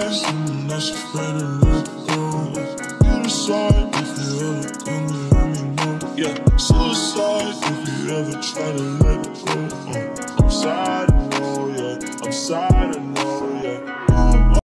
eyes, and that's afraid to let go. You decide if you ever come to let me know. Yeah, suicide if you ever try to let go. I'm sorry.